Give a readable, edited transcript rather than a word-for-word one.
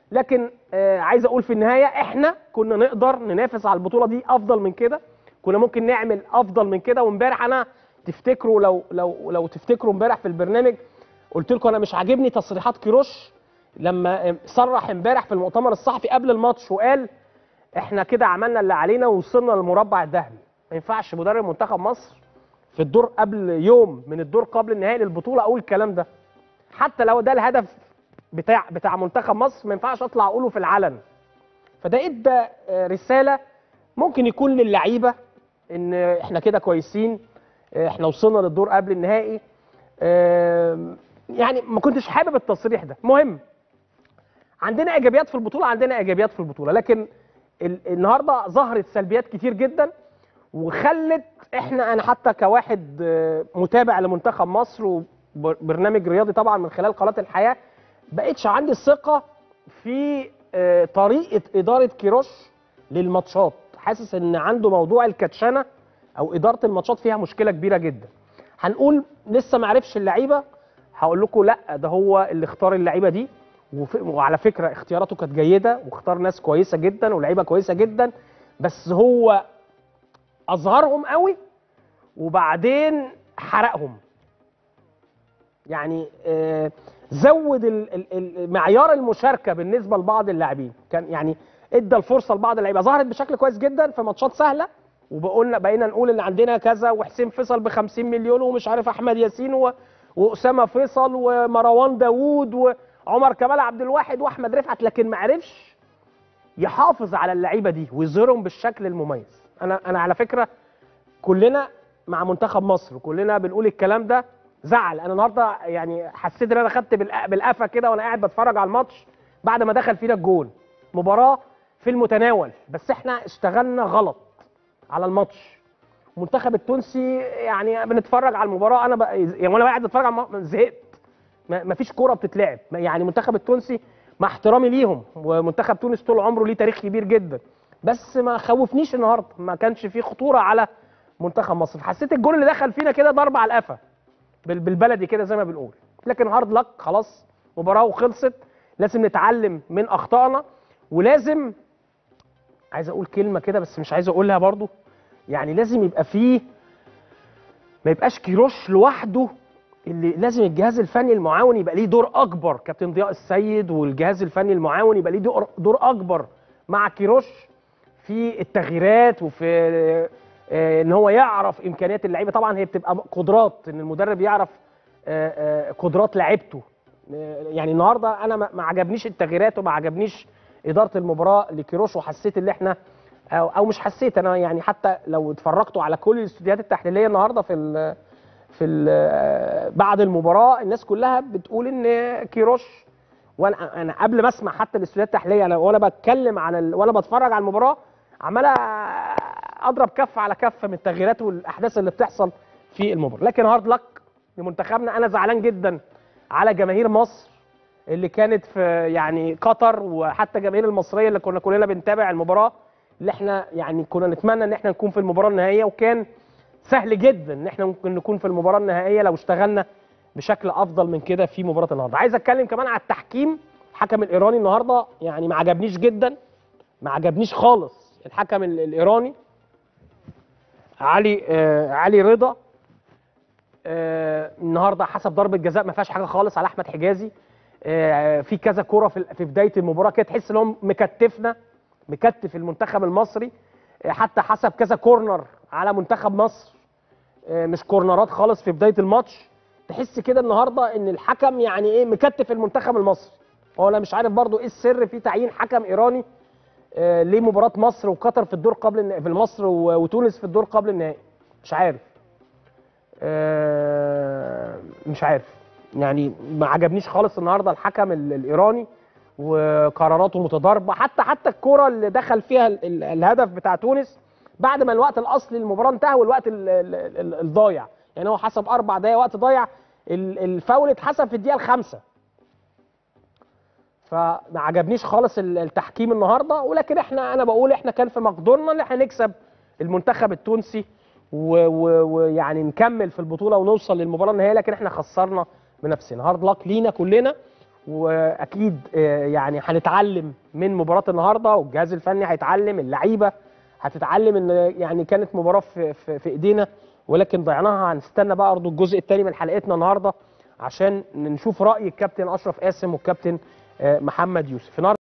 لكن عايز اقول في النهايه احنا كنا نقدر ننافس على البطوله دي افضل من كده، كنا ممكن نعمل افضل من كده. وامبارح انا تفتكروا لو تفتكروا امبارح في البرنامج قلت لكم انا مش عاجبني تصريحات كيروش لما صرح امبارح في المؤتمر الصحفي قبل الماتش وقال احنا كده عملنا اللي علينا ووصلنا للمربع الذهبي. ما ينفعش مدرب منتخب مصر في الدور قبل يوم من الدور قبل النهائي للبطوله اقول الكلام ده، حتى لو ده الهدف بتاع منتخب مصر ما ينفعش اطلع اقوله في العلن. فده ادى رساله ممكن يكون للعيبه ان احنا كده كويسين، احنا وصلنا للدور قبل النهائي. يعني ما كنتش حابب التصريح ده. مهم، عندنا ايجابيات في البطوله، عندنا ايجابيات في البطوله، لكن النهارده ظهرت سلبيات كتير جدا وخلت انا حتى كواحد متابع لمنتخب مصر وبرنامج رياضي طبعا من خلال قناه الحياه بقتش عندي ثقه في طريقه اداره كيروش للماتشات. حاسس ان عنده موضوع الكاتشنه او اداره الماتشات فيها مشكله كبيره جدا. هنقول لسه ما عرفش اللعيبه، هقول لكم لا ده هو اللي اختار اللعيبه دي، وعلى فكره اختياراته كانت جيده واختار ناس كويسه جدا ولاعيبه كويسه جدا، بس هو اظهرهم قوي وبعدين حرقهم. يعني زود معيار المشاركه بالنسبه لبعض اللاعبين، كان يعني ادى الفرصه لبعض اللعيبه ظهرت بشكل كويس جدا في ماتشات سهله، بقينا نقول ان عندنا كذا وحسين فيصل ب 50 مليون ومش عارف احمد ياسين واسامه فيصل ومروان داوود وعمر كمال عبد الواحد واحمد رفعت، لكن ما عرفش يحافظ على اللعيبه دي ويظهرهم بالشكل المميز. انا على فكره كلنا مع منتخب مصر وكلنا بنقول الكلام ده. زعل انا النهارده يعني حسيت ان انا خدت بالقفا كده وانا قاعد بتفرج على الماتش بعد ما دخل فينا الجول. مباراه في المتناول بس احنا اشتغلنا غلط على الماتش. المنتخب التونسي يعني بنتفرج على المباراه انا يعني وانا قاعد بتفرج على زهقت، ما فيش كوره بتتلعب. يعني المنتخب التونسي مع احترامي ليهم ومنتخب تونس طول عمره ليه تاريخ كبير جدا، بس ما خوفنيش النهارده، ما كانش فيه خطوره على منتخب مصر. حسيت الجول اللي دخل فينا كده ضربه على القفا بالبلدي كده زي ما بنقول، لكن هارد لك خلاص مباراه وخلصت. لازم نتعلم من اخطائنا، ولازم عايز اقول كلمه كده بس مش عايز اقولها برضو، يعني لازم يبقى فيه، ما يبقاش كيروش لوحده، اللي لازم الجهاز الفني المعاون يبقى ليه دور اكبر. كابتن ضياء السيد والجهاز الفني المعاون يبقى ليه دور اكبر مع كيروش في التغييرات وفي ان هو يعرف امكانيات اللعيبه. طبعا هي بتبقى قدرات ان المدرب يعرف قدرات لعيبته. يعني النهارده انا ما عجبنيش التغييرات وما عجبنيش اداره المباراه لكيروش، وحسيت ان احنا او مش حسيت انا، يعني حتى لو اتفرجتوا على كل الاستوديوهات التحليليه النهارده بعد المباراه الناس كلها بتقول ان كيروش، وانا قبل ما اسمع حتى الاستوديوهات التحليليه وانا بتكلم عن وانا بتفرج على المباراه عمال اضرب كف على كف من التغييرات والاحداث اللي بتحصل في المباراه. لكن هارد لك لمنتخبنا. انا زعلان جدا على جماهير مصر اللي كانت في يعني قطر، وحتى الجماهير المصريه اللي كنا كلنا بنتابع المباراه، اللي احنا يعني كنا نتمنى ان احنا نكون في المباراه النهائيه، وكان سهل جدا ان احنا ممكن نكون في المباراه النهائيه لو اشتغلنا بشكل افضل من كده في مباراه النهارده. عايز اتكلم كمان على التحكيم. الحكم الايراني النهارده يعني ما عجبنيش جدا، ما عجبنيش خالص. الحكم الايراني علي رضا النهارده حسب ضربه جزاء ما فيهاش حاجه خالص على احمد حجازي. في كذا كوره في بدايه المباراه كده تحس ان هو مكتف المنتخب المصري. حتى حسب كذا كورنر على منتخب مصر، مش كورنرات خالص في بدايه الماتش. تحس كده النهارده ان الحكم يعني ايه مكتف المنتخب المصري. هو انا مش عارف برضو ايه السر في تعيين حكم ايراني لمباراه مصر وقطر في الدور قبل النهائي، في مصر وتونس في الدور قبل النهائي. مش عارف، مش عارف يعني. ما عجبنيش خالص النهارده الحكم الايراني وقراراته متضاربه. حتى الكره اللي دخل فيها الهدف بتاع تونس بعد ما الوقت الاصلي للمباراه انتهى والوقت الضايع، يعني هو حسب 4 دقائق وقت ضايع، الفاول اتحسب في الدقيقه الخامسه. فما عجبنيش خالص التحكيم النهارده. ولكن انا بقول احنا كان في مقدورنا ان احنا نكسب المنتخب التونسي ويعني نكمل في البطوله ونوصل للمباراه النهائيه، لكن احنا خسرنا بنفسنا. هارد لك لينا كلنا، واكيد يعني هنتعلم من مباراه النهارده، والجهاز الفني هيتعلم، اللعيبه هتتعلم ان يعني كانت مباراه في ايدينا ولكن ضيعناها. هنستنى بقى برضه الجزء الثاني من حلقتنا النهارده عشان نشوف راي الكابتن اشرف قاسم والكابتن محمد يوسف.